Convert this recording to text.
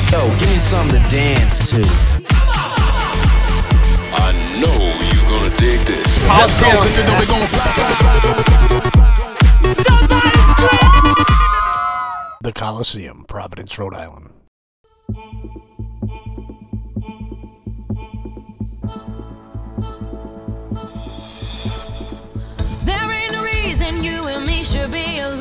Yo, give me something to dance to. I know you're gonna dig this. Let's go, cause you know we gon' fly. Somebody's scream. The Coliseum, Providence, Rhode Island. There ain't no reason you and me should be alone.